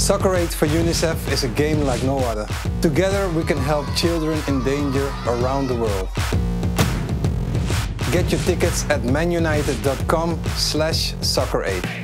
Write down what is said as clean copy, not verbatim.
Soccer Aid for UNICEF is a game like no other. Together we can help children in danger around the world. Get your tickets at manunited.com/socceraid.